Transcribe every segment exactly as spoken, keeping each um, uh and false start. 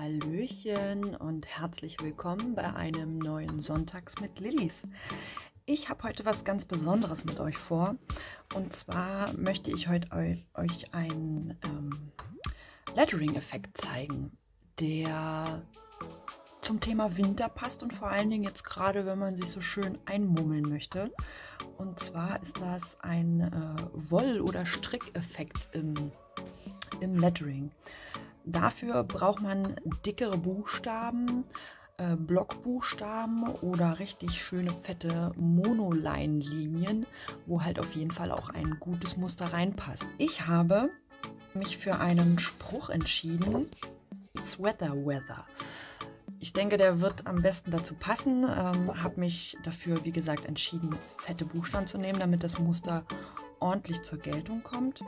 Hallöchen und herzlich willkommen bei einem neuen Sonntags mit Lillis. Ich habe heute was ganz Besonderes mit euch vor, und zwar möchte ich heute eu euch einen ähm, Lettering-Effekt zeigen, der zum Thema Winter passt und vor allen Dingen jetzt gerade, wenn man sich so schön einmummeln möchte. Und zwar ist das ein äh, Woll- oder Strickeffekt im, im Lettering. Dafür braucht man dickere Buchstaben, äh, Blockbuchstaben oder richtig schöne fette Monoline-Linien, wo halt auf jeden Fall auch ein gutes Muster reinpasst. Ich habe mich für einen Spruch entschieden, Sweater Weather. Ich denke, der wird am besten dazu passen. Ähm, habe mich dafür, wie gesagt, entschieden, fette Buchstaben zu nehmen, damit das Muster ordentlich zur Geltung kommt.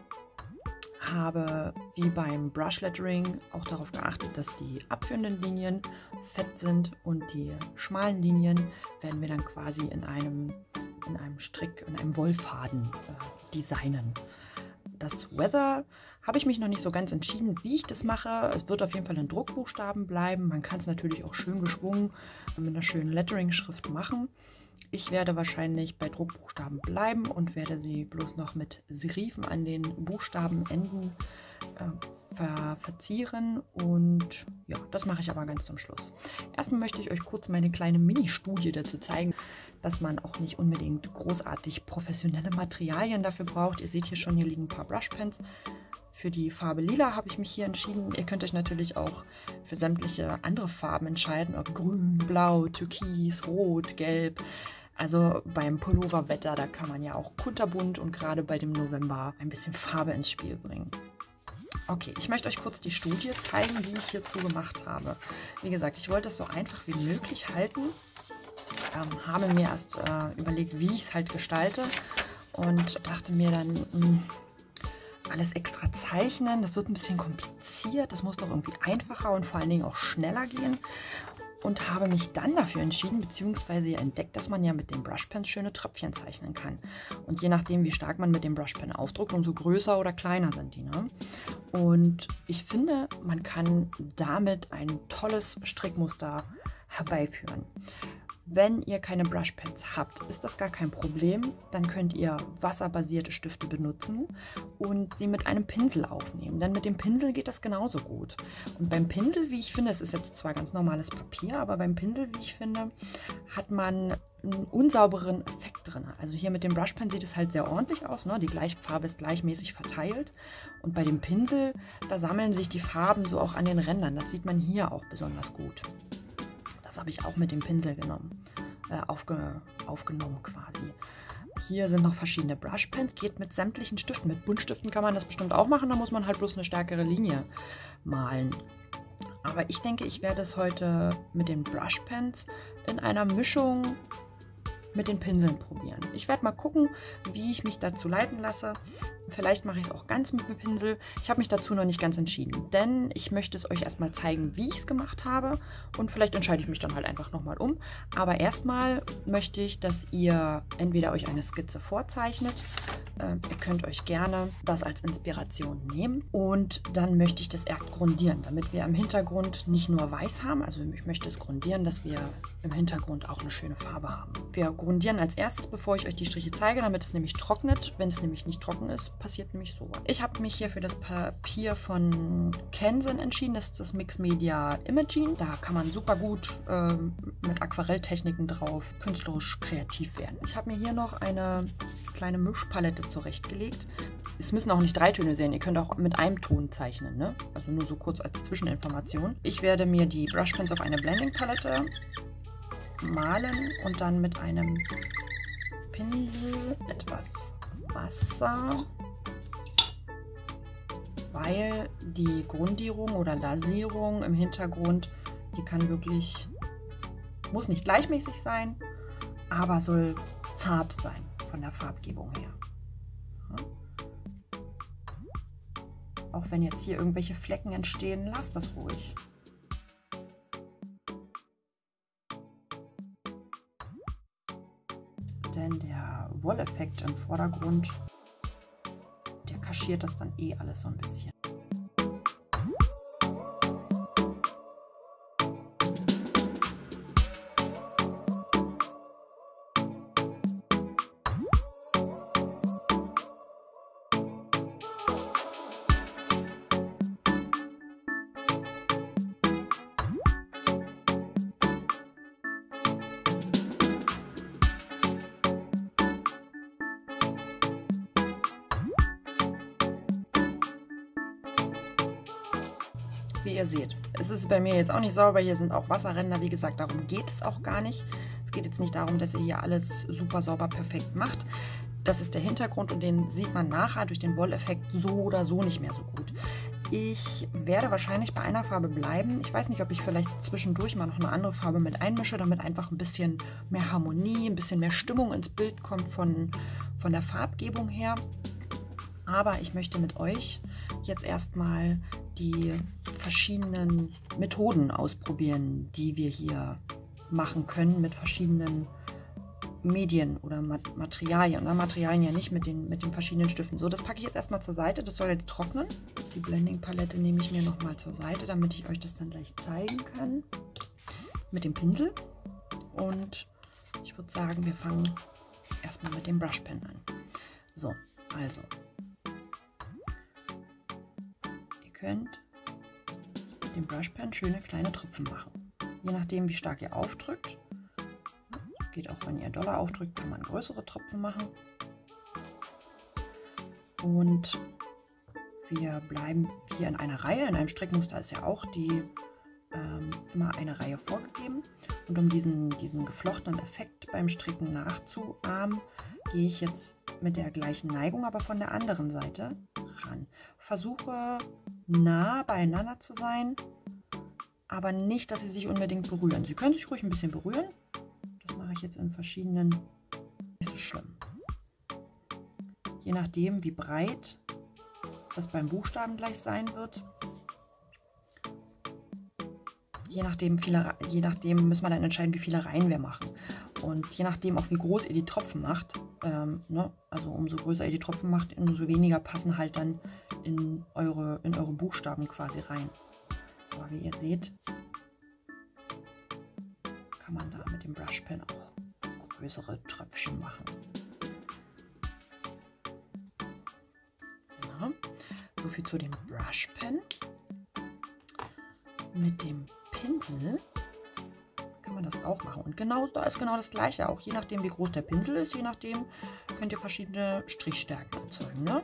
Habe wie beim Brush Lettering auch darauf geachtet, dass die abführenden Linien fett sind und die schmalen Linien werden wir dann quasi in einem, in einem Strick, in einem Wollfaden äh, designen. Das Weather habe ich mich noch nicht so ganz entschieden, wie ich das mache. Es wird auf jeden Fall in Druckbuchstaben bleiben. Man kann es natürlich auch schön geschwungen mit einer schönen Lettering-Schrift machen. Ich werde wahrscheinlich bei Druckbuchstaben bleiben und werde sie bloß noch mit Serifen an den Buchstabenenden äh, ver verzieren. Und ja, das mache ich aber ganz zum Schluss. Erstmal möchte ich euch kurz meine kleine Mini-Studie dazu zeigen, dass man auch nicht unbedingt großartig professionelle Materialien dafür braucht. Ihr seht hier schon, hier liegen ein paar Brushpens. Für die Farbe Lila habe ich mich hier entschieden. Ihr könnt euch natürlich auch für sämtliche andere Farben entscheiden, ob grün, blau, türkis, rot, gelb. Also beim Pulloverwetter, da kann man ja auch kunterbunt und gerade bei dem November ein bisschen Farbe ins Spiel bringen. Okay, ich möchte euch kurz die Studie zeigen, die ich hierzu gemacht habe. Wie gesagt, ich wollte es so einfach wie möglich halten. Ähm, habe mir erst äh, überlegt, wie ich es halt gestalte und dachte mir dann, mh, alles extra zeichnen, das wird ein bisschen kompliziert, das muss doch irgendwie einfacher und vor allen Dingen auch schneller gehen. Und habe mich dann dafür entschieden, beziehungsweise entdeckt, dass man ja mit den Brushpens schöne Tröpfchen zeichnen kann. Und je nachdem, wie stark man mit dem Brushpen aufdruckt, umso größer oder kleiner sind die. Ne? Und ich finde, man kann damit ein tolles Strickmuster herbeiführen. Wenn ihr keine Brushpens habt, ist das gar kein Problem. Dann könnt ihr wasserbasierte Stifte benutzen und sie mit einem Pinsel aufnehmen. Denn mit dem Pinsel geht das genauso gut. Und beim Pinsel, wie ich finde, es ist jetzt zwar ganz normales Papier, aber beim Pinsel, wie ich finde, hat man einen unsauberen Effekt drin. Also hier mit dem Brushpen sieht es halt sehr ordentlich aus, ne? Die Gleichfarbe ist gleichmäßig verteilt. Und bei dem Pinsel, da sammeln sich die Farben so auch an den Rändern. Das sieht man hier auch besonders gut. Das habe ich auch mit dem Pinsel genommen, äh, aufge, aufgenommen quasi. Hier sind noch verschiedene Brushpens, geht mit sämtlichen Stiften. Mit Buntstiften kann man das bestimmt auch machen, da muss man halt bloß eine stärkere Linie malen. Aber ich denke, ich werde es heute mit den Brushpens in einer Mischung mit den Pinseln probieren. Ich werde mal gucken, wie ich mich dazu leiten lasse. Vielleicht mache ich es auch ganz mit dem Pinsel. Ich habe mich dazu noch nicht ganz entschieden, denn ich möchte es euch erstmal zeigen, wie ich es gemacht habe und vielleicht entscheide ich mich dann halt einfach nochmal um. Aber erstmal möchte ich, dass ihr entweder euch eine Skizze vorzeichnet, äh, ihr könnt euch gerne das als Inspiration nehmen und dann möchte ich das erst grundieren, damit wir im Hintergrund nicht nur weiß haben, also ich möchte es grundieren, dass wir im Hintergrund auch eine schöne Farbe haben. Wir grundieren als erstes, bevor ich euch die Striche zeige, damit es nämlich trocknet. Wenn es nämlich nicht trocken ist, passiert nämlich so. Ich habe mich hier für das Papier von Canson entschieden. Das ist das Mix Media Imaging. Da kann man super gut äh, mit Aquarelltechniken drauf künstlerisch kreativ werden. Ich habe mir hier noch eine kleine Mischpalette zurechtgelegt. Es müssen auch nicht drei Töne sein. Ihr könnt auch mit einem Ton zeichnen, ne? Also nur so kurz als Zwischeninformation. Ich werde mir die Brushpens auf eine Blending-Palette malen und dann mit einem Pinsel etwas Wasser, weil die Grundierung oder Lasierung im Hintergrund, die kann wirklich, muss nicht gleichmäßig sein, aber soll zart sein von der Farbgebung her. Ja. Auch wenn jetzt hier irgendwelche Flecken entstehen, lasst das ruhig. Denn der Wolleffekt im Vordergrund, der kaschiert das dann eh alles so ein bisschen. wie ihr seht. Es ist bei mir jetzt auch nicht sauber, hier sind auch Wasserränder, wie gesagt, darum geht es auch gar nicht. Es geht jetzt nicht darum, dass ihr hier alles super sauber perfekt macht. Das ist der Hintergrund und den sieht man nachher durch den Wolleffekt so oder so nicht mehr so gut. Ich werde wahrscheinlich bei einer Farbe bleiben. Ich weiß nicht, ob ich vielleicht zwischendurch mal noch eine andere Farbe mit einmische, damit einfach ein bisschen mehr Harmonie, ein bisschen mehr Stimmung ins Bild kommt von, von der Farbgebung her. Aber ich möchte mit euch jetzt erstmal die verschiedenen Methoden ausprobieren, die wir hier machen können mit verschiedenen Medien oder Materialien. Na, Materialien ja nicht mit den, mit den verschiedenen Stiften. So, das packe ich jetzt erstmal zur Seite. Das soll jetzt trocknen. Die Blending-Palette nehme ich mir nochmal zur Seite, damit ich euch das dann gleich zeigen kann. Mit dem Pinsel. Und ich würde sagen, wir fangen erstmal mit dem Brushpen an. So, also. Ihr könnt mit dem Brushpen schöne kleine Tropfen machen. Je nachdem, wie stark ihr aufdrückt. Geht auch, wenn ihr doller aufdrückt, kann man größere Tropfen machen. Und wir bleiben hier in einer Reihe. In einem Strickmuster ist ja auch die ähm, immer eine Reihe vorgegeben. Und um diesen, diesen geflochtenen Effekt beim Stricken nachzuahmen, gehe ich jetzt mit der gleichen Neigung, aber von der anderen Seite ran. Versuche nah beieinander zu sein, aber nicht, dass sie sich unbedingt berühren. Sie können sich ruhig ein bisschen berühren. Ich jetzt in verschiedenen, nicht so schlimm. Je nachdem, wie breit das beim Buchstaben gleich sein wird, je nachdem, viele, je nachdem müssen wir dann entscheiden, wie viele Reihen wir machen. Und je nachdem auch, wie groß ihr die Tropfen macht, ähm, ne? Also umso größer ihr die Tropfen macht, umso weniger passen halt dann in eure, in eure Buchstaben quasi rein. Aber wie ihr seht, kann man da mit dem Brushpen auch größere Tröpfchen machen. Ja, so viel zu dem Brushpen. Mit dem Pinsel kann man das auch machen. Und genau da ist genau das Gleiche. Auch je nachdem, wie groß der Pinsel ist, je nachdem könnt ihr verschiedene Strichstärken erzeugen. Ne?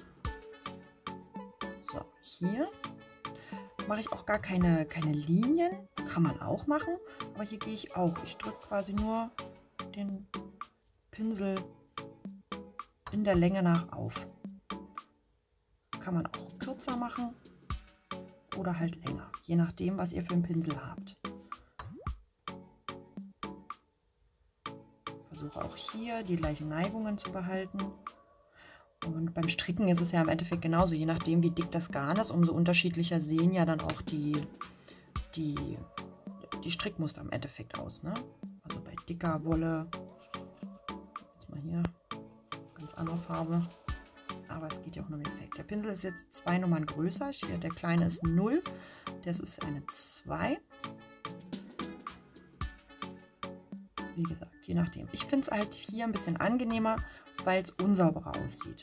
So, hier mache ich auch gar keine, keine Linien. Kann man auch machen, aber hier gehe ich auch. Ich drücke quasi nur den Pinsel in der Länge nach auf. Kann man auch kürzer machen oder halt länger, je nachdem, was ihr für einen Pinsel habt. Versuche auch hier die gleichen Neigungen zu behalten. Und beim Stricken ist es ja im Endeffekt genauso, je nachdem, wie dick das Garn ist, umso unterschiedlicher sehen ja dann auch die, die, die Strickmuster im Endeffekt aus. Ne? Also bei dicker Wolle, jetzt mal hier, ganz andere Farbe, aber es geht ja auch nur um den Effekt. Der Pinsel ist jetzt zwei Nummern größer, hier der kleine ist null, das ist eine zwei. Wie gesagt, je nachdem. Ich finde es halt hier ein bisschen angenehmer, weil es unsauberer aussieht.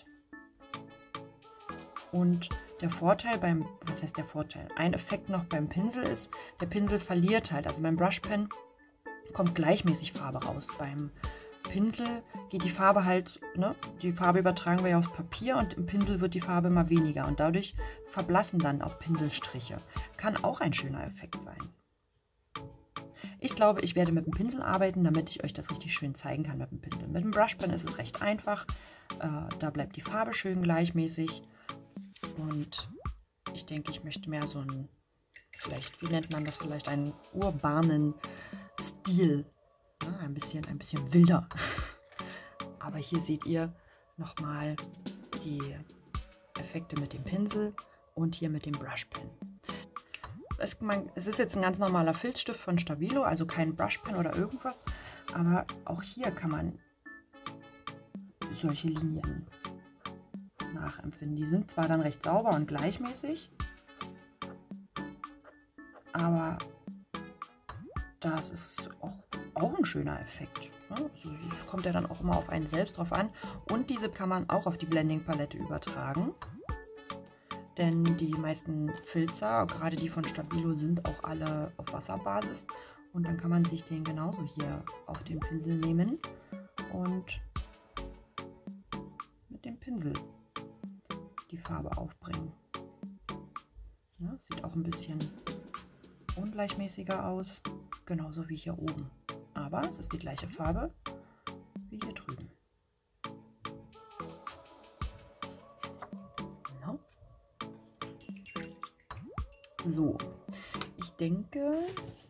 Und der Vorteil beim, was heißt der Vorteil? Ein Effekt noch beim Pinsel ist, der Pinsel verliert halt, also beim Brushpen kommt gleichmäßig Farbe raus. Beim Pinsel geht die Farbe halt, ne, die Farbe übertragen wir ja aufs Papier und im Pinsel wird die Farbe immer weniger und dadurch verblassen dann auch Pinselstriche. Kann auch ein schöner Effekt sein. Ich glaube, ich werde mit dem Pinsel arbeiten, damit ich euch das richtig schön zeigen kann mit dem Pinsel. Mit dem Brushpen ist es recht einfach, äh, da bleibt die Farbe schön gleichmäßig und ich denke, ich möchte mehr so einen, vielleicht, wie nennt man das, vielleicht einen urbanen Stil. Ja, ein bisschen, ein bisschen wilder. Aber hier seht ihr nochmal die Effekte mit dem Pinsel und hier mit dem Brushpen. Es, man, es ist jetzt ein ganz normaler Filzstift von Stabilo, also kein Brushpen oder irgendwas. Aber auch hier kann man solche Linien nachempfinden. Die sind zwar dann recht sauber und gleichmäßig, aber das ist auch, auch ein schöner Effekt. Also es kommt ja dann auch immer auf einen selbst drauf an. Und diese kann man auch auf die Blending-Palette übertragen. Denn die meisten Filzer, gerade die von Stabilo, sind auch alle auf Wasserbasis. Und dann kann man sich den genauso hier auf den Pinsel nehmen und mit dem Pinsel die Farbe aufbringen. Ja, sieht auch ein bisschen ungleichmäßiger aus, genauso wie hier oben. Aber es ist die gleiche Farbe wie hier drüben. No. So, ich denke,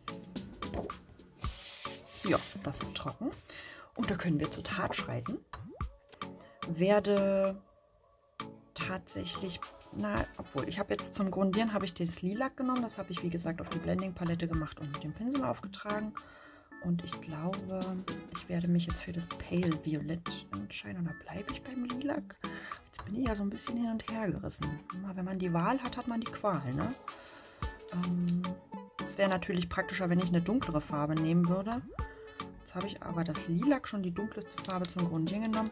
ja, das ist trocken. Und da können wir zur Tat schreiten. Werde tatsächlich, na, obwohl, ich habe jetzt zum Grundieren habe ich das Lilac genommen. Das habe ich, wie gesagt, auf die Blending-Palette gemacht und mit dem Pinsel aufgetragen. Und ich glaube, ich werde mich jetzt für das Pale Violett entscheiden. Oder bleibe ich beim Lilac? Jetzt bin ich ja so ein bisschen hin und her gerissen. Immer, wenn man die Wahl hat, hat man die Qual, ne? Ähm, es wäre natürlich praktischer, wenn ich eine dunklere Farbe nehmen würde. Jetzt habe ich aber das Lilac, schon die dunkelste Farbe, zum Grundieren genommen.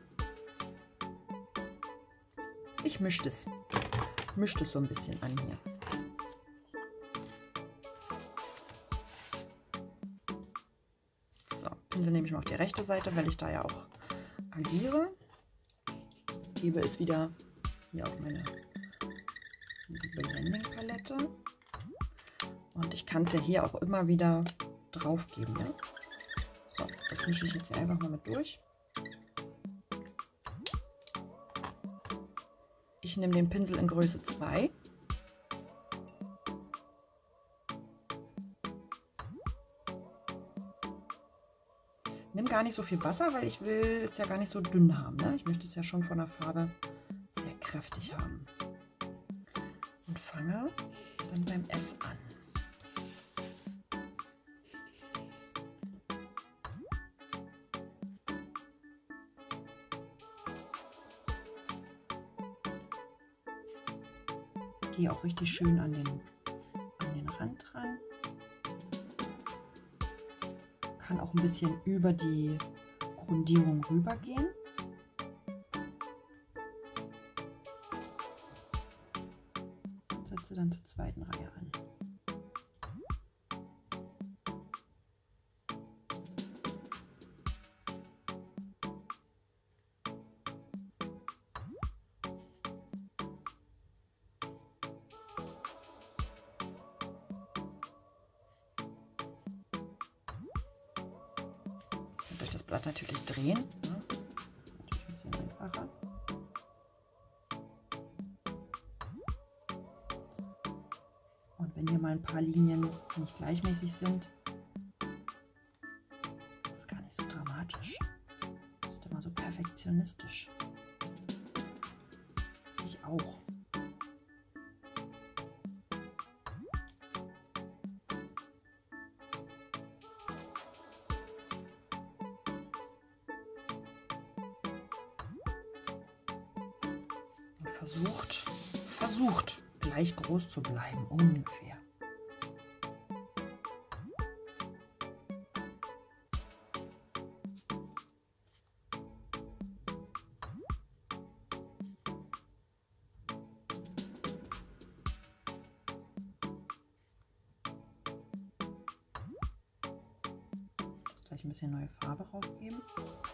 Ich mische das. Mische das so ein bisschen an hier. So, Pinsel nehme ich mal auf die rechte Seite, weil ich da ja auch agiere. Gebe es wieder hier auf meine Blending-Palette. Und ich kann es ja hier auch immer wieder drauf geben. Ja? So, das mische ich jetzt hier einfach mal mit durch. Ich nehme den Pinsel in Größe zwei. Nimm gar nicht so viel Wasser, weil ich will es ja gar nicht so dünn haben. Ne? Ich möchte es ja schon von der Farbe sehr kräftig haben. Und fange dann beim S an. Gehe auch richtig schön an den, an den Rand ran. Kann auch ein bisschen über die Grundierung rübergehen. Und setze dann zur zweiten Reihe an. Durch das Blatt natürlich drehen. Ja. Natürlich ein bisschen einfacher. Und wenn hier mal ein paar Linien nicht gleichmäßig sind, ist gar nicht so dramatisch. Das ist immer so perfektionistisch. Ich auch. Versucht, versucht gleich groß zu bleiben, ungefähr. Jetzt gleich ein bisschen neue Farbe raufgeben.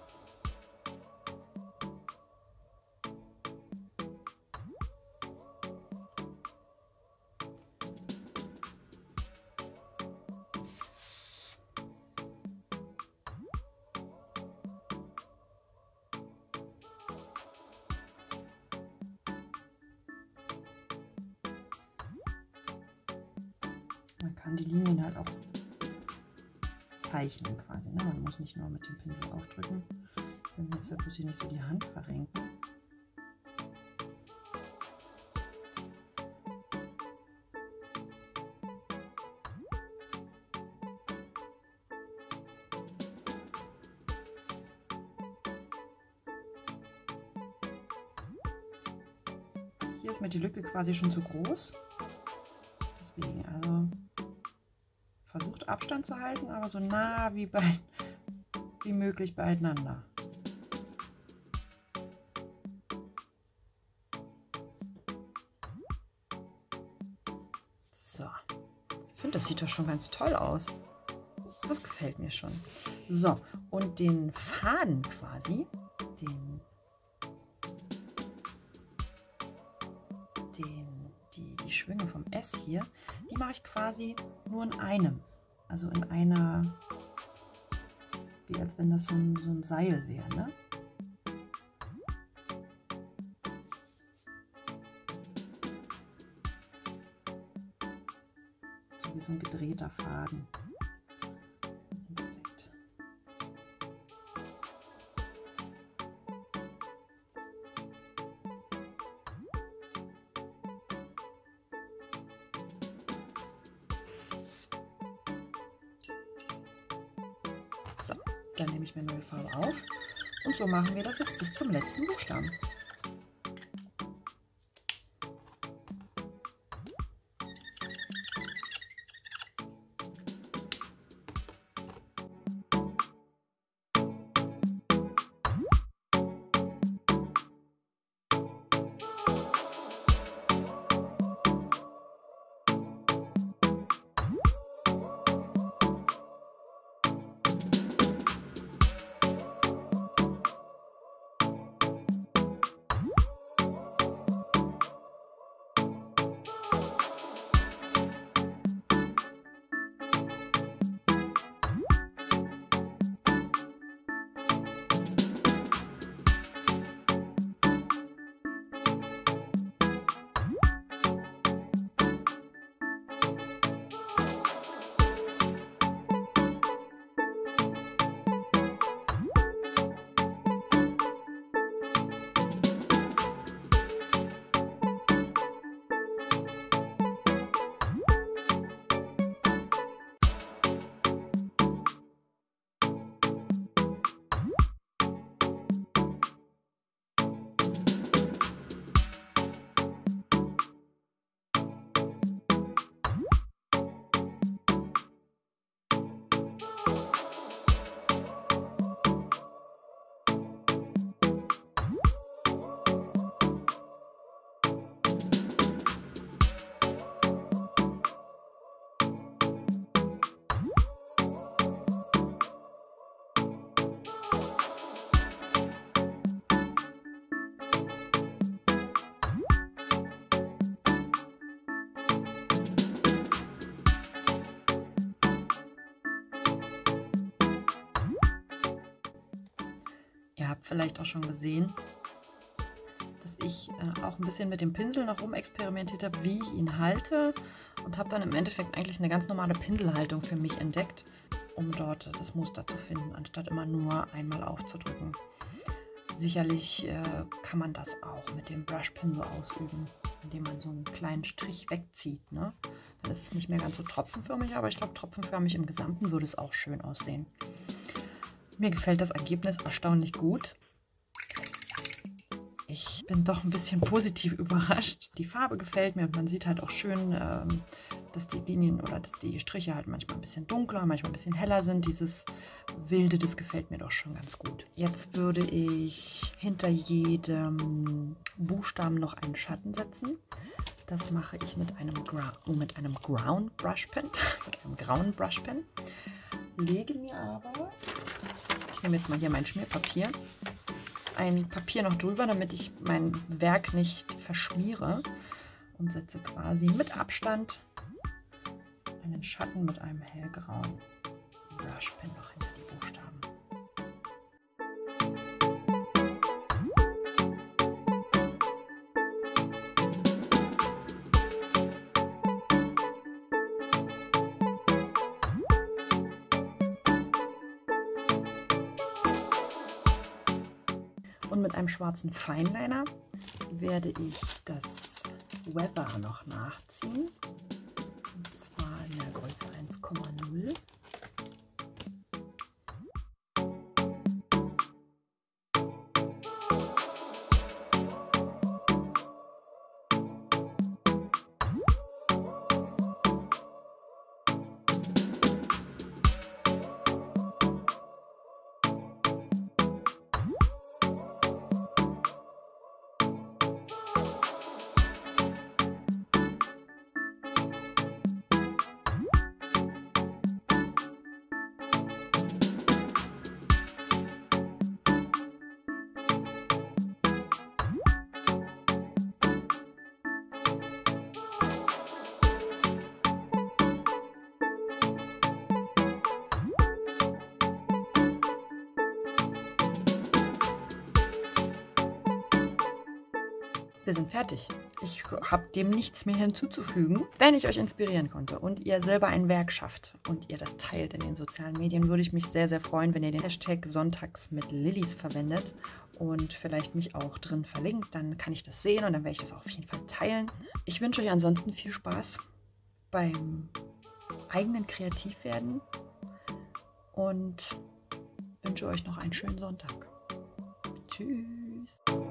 Man kann die Linien halt auch zeichnen quasi. Ne? Man muss nicht nur mit dem Pinsel aufdrücken. Ich will jetzt halt bloß hier nicht so die Hand verrenken. Hier ist mir die Lücke quasi schon zu groß. Deswegen also versucht Abstand zu halten, aber so nah wie, bei, wie möglich beieinander. So, ich finde, das sieht doch schon ganz toll aus. Das gefällt mir schon. So, und den Faden quasi, den, den, die, die die Schwünge vom S hier, die mache ich quasi nur in einem. Also in einer, wie als wenn das so ein, so ein Seil wäre, ne? So wie so ein gedrehter Faden. Perfekt. So, dann nehme ich mir neue Farbe auf und so machen wir das jetzt bis zum letzten Buchstaben. Ihr habt vielleicht auch schon gesehen, dass ich äh, auch ein bisschen mit dem Pinsel noch rumexperimentiert habe, wie ich ihn halte, und habe dann im Endeffekt eigentlich eine ganz normale Pinselhaltung für mich entdeckt, um dort das Muster zu finden, anstatt immer nur einmal aufzudrücken. Sicherlich äh, kann man das auch mit dem Brushpinsel ausüben, indem man so einen kleinen Strich wegzieht, ne? Dann ist es nicht mehr ganz so tropfenförmig, aber ich glaube, tropfenförmig im Gesamten würde es auch schön aussehen. Mir gefällt das Ergebnis erstaunlich gut. Ich bin doch ein bisschen positiv überrascht. Die Farbe gefällt mir und man sieht halt auch schön, ähm, dass die Linien oder dass die Striche halt manchmal ein bisschen dunkler, manchmal ein bisschen heller sind. Dieses Wilde, das gefällt mir doch schon ganz gut. Jetzt würde ich hinter jedem Buchstaben noch einen Schatten setzen. Das mache ich mit einem, Gra mit einem Ground Brush Pen, mit einem grauen Brush Pen. Lege mir aber, ich nehme jetzt mal hier mein Schmierpapier, ein Papier noch drüber, damit ich mein Werk nicht verschmiere, und setze quasi mit Abstand einen Schatten mit einem hellgrauen Brush Pen noch hinter die Buchstaben. Und mit einem schwarzen Fineliner werde ich das Weather noch nachziehen. Und zwar in der Größe eins Komma null. wir sind fertig. Ich habe dem nichts mehr hinzuzufügen. Wenn ich euch inspirieren konnte und ihr selber ein Werk schafft und ihr das teilt in den sozialen Medien, würde ich mich sehr, sehr freuen, wenn ihr den Hashtag Sonntags mit Lillis verwendet und vielleicht mich auch drin verlinkt. Dann kann ich das sehen und dann werde ich das auch auf jeden Fall teilen. Ich wünsche euch ansonsten viel Spaß beim eigenen Kreativwerden und wünsche euch noch einen schönen Sonntag. Tschüss.